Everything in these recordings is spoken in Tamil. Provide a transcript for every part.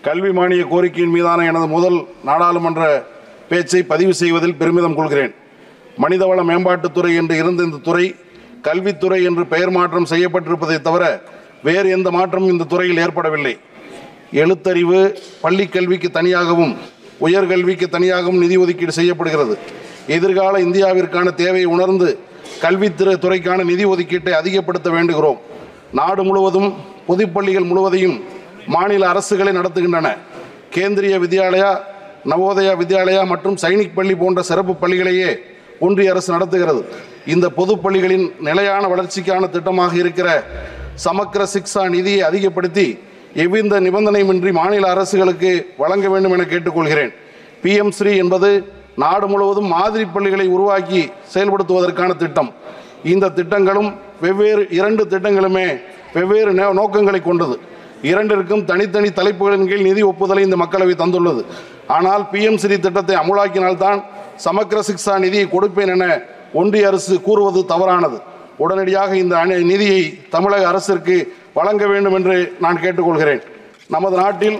கல்வி மானிய கோரிக்கையின் மீதான எனது முதல் நாடாளுமன்ற பேச்சை பதிவு செய்வதில் பெருமிதம் கொள்கிறேன். மனிதவள மேம்பாட்டுத்துறை என்று இருந்த இந்த துறை கல்வித்துறை என்று பெயர் மாற்றம் செய்யப்பட்டிருப்பதை தவிர வேறு எந்த மாற்றமும் இந்த துறையில் ஏற்படவில்லை. எழுத்தறிவு பள்ளி கல்விக்கு தனியாகவும் உயர்கல்விக்கு தனியாகவும் நிதி ஒதுக்கீடு செய்யப்படுகிறது. எதிர்கால இந்தியாவிற்கான தேவையை உணர்ந்து கல்வித்துறைக்கான நிதி ஒதுக்கீட்டை அதிகப்படுத்த வேண்டுகிறோம். நாடு முழுவதும் பொதுப்பள்ளிகள் முழுவதையும் மாநில அரசுகளை நடத்துகின்றன. கேந்திரிய வித்யாலயா, நவோதயா வித்யாலயா மற்றும் சைனிக் பள்ளி போன்ற சிறப்பு பள்ளிகளையே ஒன்றிய அரசு நடத்துகிறது. இந்த பொது பள்ளிகளின் நிலையான வளர்ச்சிக்கான திட்டமாக இருக்கிற சமக்கர சிக்ஷா நிதியை அதிகப்படுத்தி எவ்வித நிபந்தனையின்றி மாநில அரசுகளுக்கு வழங்க வேண்டும் என கேட்டுக்கொள்கிறேன். PM ஸ்ரீ என்பது நாடு முழுவதும் மாதிரி பள்ளிகளை உருவாக்கி செயல்படுத்துவதற்கான திட்டம். இந்த திட்டங்களும் இரண்டு திட்டங்களுமே வெவ்வேறு நோக்கங்களை கொண்டது. இரண்டிற்கும் தனித்தனி தலைப்புகளின் கீழ் நிதி ஒப்புதலை இந்த மக்களவை தந்துள்ளது. ஆனால் PM ஸ்ரீ திட்டத்தை அமுலாக்கினால்தான் சமக்கர சிக்ஷா நிதியை கொடுப்பேன் என ஒன்றிய அரசு கூறுவது தவறானது. உடனடியாக இந்த நிதியை தமிழக அரசிற்கு வழங்க வேண்டும் என்று நான் கேட்டுக்கொள்கிறேன். நமது நாட்டில்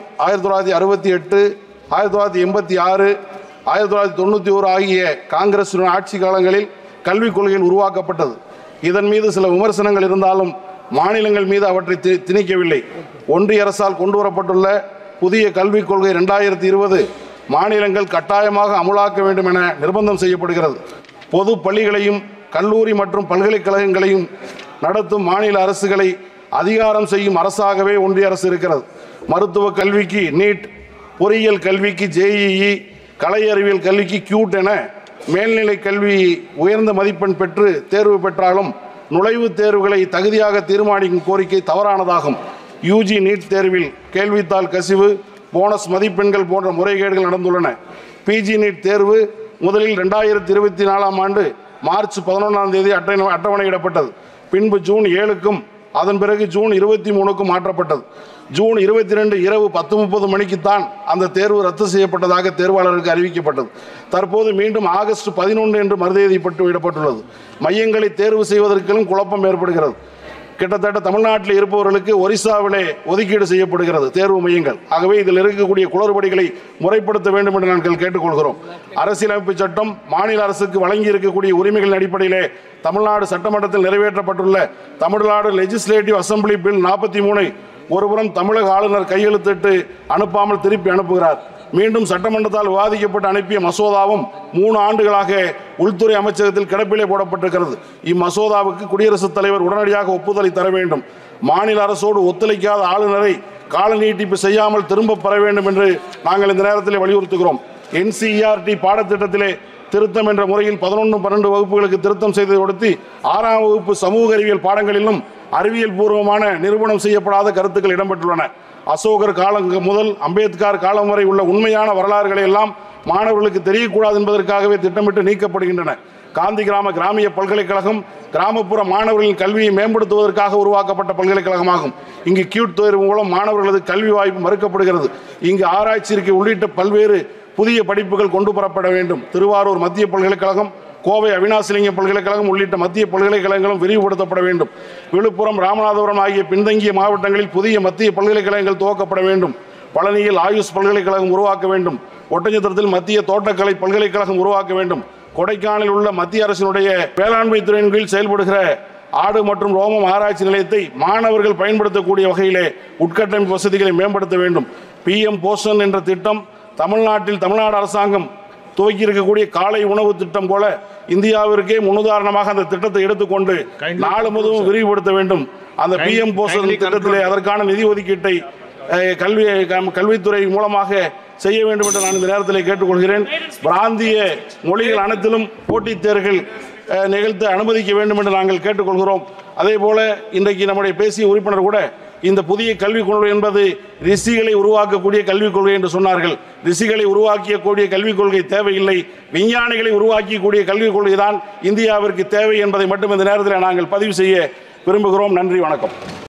1968, 1986, 1991 ஆகிய காங்கிரஸ் ஆட்சி காலங்களில் கல்விக் கொள்கையில் உருவாக்கப்பட்டது. இதன் மீது சில விமர்சனங்கள் இருந்தாலும் மாநிலங்கள் மீது அவற்றை திணிக்கவில்லை. ஒன்றிய அரசால் கொண்டு வரப்பட்டுள்ள புதிய கல்விக் கொள்கை 2020 மாநிலங்கள் கட்டாயமாக அமுலாக்க வேண்டும் என நிர்பந்தம் செய்யப்படுகிறது. பொது பள்ளிகளையும் கல்லூரி மற்றும் பல்கலைக்கழகங்களையும் நடத்தும் மாநில அரசுகளை அதிகாரம் செய்யும் அரசாகவே ஒன்றிய அரசு இருக்கிறது. மருத்துவ கல்விக்கு நீட், பொறியியல் கல்விக்கு JEE, கலை அறிவியல் கல்விக்கு QUT என மேல்நிலை கல்வி உயர்ந்த மதிப்பெண் பெற்று தேர்வு பெற்றாலும் நுழைவுத் தேர்வுகளை தகுதியாக தீர்மானிக்கும் கோரிக்கை தவறானதாகும். UG நீட் தேர்வில் கேள்வித்தாள் கசிவு, போனஸ் மதிப்பெண்கள் போன்ற முறைகேடுகள் நடந்துள்ளன. PG நீட் தேர்வு முதலில் 2024 ஆண்டு மார்ச் 11 அட்டவணையிடப்பட்டது. பின்பு ஜூன் 7க்கும் அதன் பிறகு ஜூன் 23க்கும் மாற்றப்பட்டது. ஜூன் 22 இரவு 10:30 மணிக்குத்தான் அந்த தேர்வு ரத்து செய்யப்பட்டதாக தேர்வாளருக்கு அறிவிக்கப்பட்டது. தற்போது மீண்டும் ஆகஸ்ட் 11 என்று மறுதேதிப்பட்டு விடப்பட்டுள்ளது. மையங்களை தேர்வு செய்வதற்கும் குழப்பம் ஏற்படுகிறது. கிட்டத்தட்ட தமிழ்நாட்டில் இருப்பவர்களுக்கு ஒரிசாவிலே ஒதுக்கீடு செய்யப்படுகிறது தேர்வு மையங்கள். ஆகவே இதில் இருக்கக்கூடிய குளறுபடிகளை முறைப்படுத்த வேண்டும் என்று நாங்கள் கேட்டுக்கொள்கிறோம். அரசியலமைப்பு சட்டம் மாநில அரசுக்கு வழங்கி இருக்கக்கூடிய உரிமைகளின் அடிப்படையிலே தமிழ்நாடு சட்டமன்றத்தில் நிறைவேற்றப்பட்டுள்ள தமிழ்நாடு லெஜிஸ்லேட்டிவ் அசம்பிளி பில் 43 ஒருபுறம் தமிழக ஆளுநர் கையெழுத்திட்டு அனுப்பாமல் திருப்பி அனுப்புகிறார். மீண்டும் சட்டமன்றத்தால் விவாதிக்கப்பட்டு அனுப்பிய மசோதாவும் 3 ஆண்டுகளாக உள்துறை அமைச்சகத்தில் கிடப்பிலே போடப்பட்டிருக்கிறது. இம்மசோதாவுக்கு குடியரசுத் தலைவர் உடனடியாக ஒப்புதலை தர வேண்டும். மாநில அரசோடு ஒத்துழைக்காத ஆளுநரை கால நீட்டிப்பு செய்யாமல் திரும்ப பெற வேண்டும் என்று நாங்கள் இந்த நேரத்தில் வலியுறுத்துகிறோம். NCERT பாடத்திட்டத்திலே திருத்தம் என்ற முறையில் 11, 12 வகுப்புகளுக்கு திருத்தம் செய்து கொடுத்து 6ஆம் வகுப்பு சமூக அறிவியல் பாடங்களிலும் அறிவியல் பூர்வமான நிரூபணம் செய்யப்படாத கருத்துக்கள் இடம்பெற்றுள்ளன. அசோகர் காலம் முதல் அம்பேத்கர் காலம் வரை உள்ள உண்மையான வரலாறுகளை எல்லாம் மாணவர்களுக்கு தெரியக்கூடாது என்பதற்காகவே திட்டமிட்டு நீக்கப்படுகின்றன. காந்தி கிராமிய பல்கலைக்கழகம் கிராமப்புற மாணவர்களின் கல்வியை மேம்படுத்துவதற்காக உருவாக்கப்பட்ட பல்கலைக்கழகமாகும். இங்கு QUT தேர்வு மூலம் மாணவர்களது கல்வி வாய்ப்பு மறுக்கப்படுகிறது. இங்கு ஆராய்ச்சிக்கு உள்ளிட்ட பல்வேறு புதிய படிப்புகள் கொண்டு வரப்பட வேண்டும். திருவாரூர் மத்திய பல்கலைக்கழகம், கோவை அவினாசிலிங்கம் பல்கலைக்கழகம் உள்ளிட்ட மத்திய பல்கலைக்கழகங்களும் விரிவுபடுத்தப்பட வேண்டும். விழுப்புரம், ராமநாதபுரம் ஆகிய பின்தங்கிய மாவட்டங்களில் புதிய மத்திய பல்கலைக்கழகங்கள் துவக்கப்பட வேண்டும். பழனியில் ஆயுஷ் பல்கலைக்கழகம் உருவாக்க வேண்டும். ஒட்டஞ்சத்திரத்தில் மத்திய தோட்டக்கலை பல்கலைக்கழகம் உருவாக்க வேண்டும். கொடைக்கானலில் உள்ள மத்திய அரசினுடைய வேளாண்மை துறையின் கீழ் செயல்படுகிற ஆடு மற்றும் ரோமம் ஆராய்ச்சி நிலையத்தை மாணவர்கள் பயன்படுத்தக்கூடிய வகையிலே உட்கட்டமைப்பு வசதிகளை மேம்படுத்த வேண்டும். PM போஷன் என்ற திட்டம் தமிழ்நாடு அரசாங்கம் துவக்கி இருக்கக்கூடிய காலை உணவு திட்டம் போல இந்தியாவிற்கே முன்னுதாரணமாக அந்த திட்டத்தை எடுத்துக்கொண்டு நாடு முழுவதும் விரிவுபடுத்த வேண்டும். அந்த PM போஷன் திட்டத்திலே அதற்கான நிதி ஒதுக்கீட்டை கல்வித்துறை மூலமாக செய்ய வேண்டும் என்று நான் இந்த நேரத்தில் கேட்டுக்கொள்கிறேன். பிராந்திய மொழிகள் அனைத்திலும் போட்டித் தேர்வுகள் நிகழ்த்த அனுமதிக்க வேண்டும் என்று நாங்கள் கேட்டுக்கொள்கிறோம். அதே போல இன்றைக்கு நம்முடைய பேசிய உறுப்பினர் கூட இந்த புதிய கல்விக் கொள்கை என்பது ரிஷிகளை உருவாக்கக்கூடிய கல்விக் கொள்கை என்று சொன்னார்கள். ரிஷிகளை உருவாக்கக்கூடிய கல்விக் கொள்கை தேவையில்லை, விஞ்ஞானிகளை உருவாக்கக்கூடிய கல்விக் கொள்கை தான் இந்தியாவிற்கு தேவை என்பதை மட்டும் இந்த நேரத்தில் நாங்கள் பதிவு செய்ய விரும்புகிறோம். நன்றி, வணக்கம்.